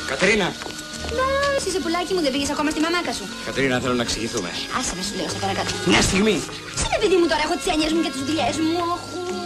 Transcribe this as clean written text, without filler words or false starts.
Κατερίνα! Μα εσύ σε πουλάκι μου δεν πήγες ακόμα στη μαμάκα σου. Κατερίνα, θέλω να εξηγηθούμε. Άσε με σου λέω, σε παρακάτω. Μια στιγμή! Σαν παιδί μου τώρα έχω τις έννοιες μου και τις δουλειές μου. Όχου.